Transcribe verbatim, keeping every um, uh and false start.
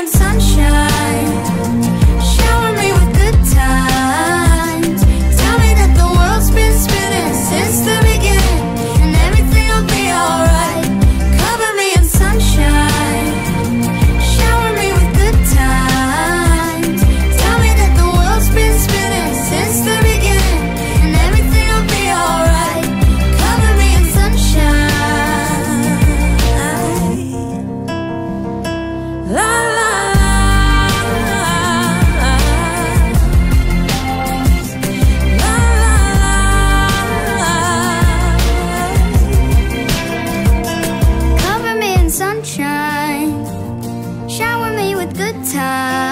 in sunshine, shower me with good times. Tell me that the world's been spinning since the beginning, and everything will be alright. Cover me in sunshine, shower me with good times. Tell me that the world's been spinning since the beginning, and everything will be alright. Cover me in sunshine. La la la, la la la. Cover me in sunshine, shower me with good times.